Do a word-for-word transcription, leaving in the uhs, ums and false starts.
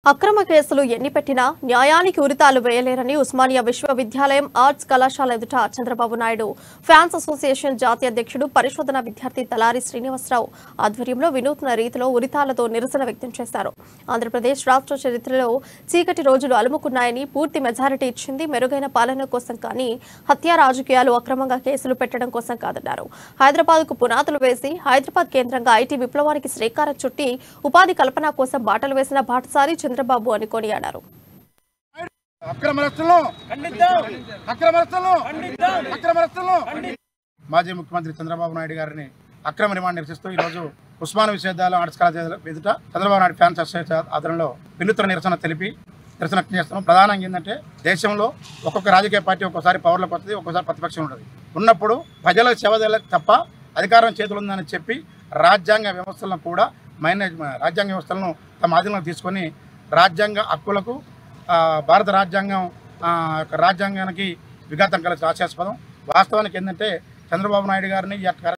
అక్రమ కేసులు ఎన్ని పెట్టినా న్యాయానికి ఉరితాలు వేయలేరని ఉస్మానియా విశ్వవిద్యాలయం ఆర్ట్స్ కళాశాల ఎదుట చంద్రబాబు నాయుడు ఫ్యాన్స్ అసోసియేషన్ జాతీయ అధ్యక్షుడు పరిశోధన విద్యార్థి తలారి శ్రీనివాసరావు ఆధ్వర్యంలో వినూత్న రీతిలో ఉరితాలతో నిరసన వ్యక్తం చేశారు. ఆంధ్రప్రదేశ్ రాష్ట్ర చరిత్రలో చీకటి రోజులు అలుముకున్నాయని, పూర్తి మెజారిటీ ఇచ్చింది మెరుగైన పాలన కోసం కానీ హత్యా రాజకీయాలు, అక్రమంగా కేసులు పెట్టడం కోసం కాదన్నారు. హైదరాబాద్కు పునాదులు వేసి హైదరాబాద్ కేంద్రంగా ఐటీ విప్లవానికి శ్రీకారం చుట్టి ఉపాధి కల్పన కోసం బాటలు వేసిన బాటసారి చంద్రబాబు అని కొనియాడారు. మాజీ ముఖ్యమంత్రి చంద్రబాబు నాయుడు గారిని అక్రమ రిమాండ్ నిరసిస్తూ ఈరోజు ఉస్మానియా విశ్వవిద్యాలయం ఆర్ట్స్ కళాశాల ఎదుట చంద్రబాబు నాయుడు ఫ్యాన్స్ అసోసియేషన్ ఆధ్వర్యంలో వినూత్న నిరసన తెలిపి నిరసన చేస్తున్నాం. ప్రధానంగా ఏంటంటే, దేశంలో ఒక్కొక్క రాజకీయ పార్టీ ఒక్కోసారి పవర్లోకి వస్తుంది, ఒక్కోసారి ప్రతిపక్షం ఉంటుంది. ఉన్నప్పుడు ప్రజలకు సేవ చేయాలి తప్ప అధికారం చేతులు ఉందని చెప్పి రాజ్యాంగ వ్యవస్థలను కూడా మైనేజ్ రాజ్యాంగ వ్యవస్థలను తమ ఆధీనంలో తీసుకొని రాజ్యాంగ హక్కులకు భారత రాజ్యాంగం రాజ్యాంగానికి విఘాతం కలిసి ఆశాస్పదం. వాస్తవానికి ఏంటంటే, చంద్రబాబు నాయుడు గారిని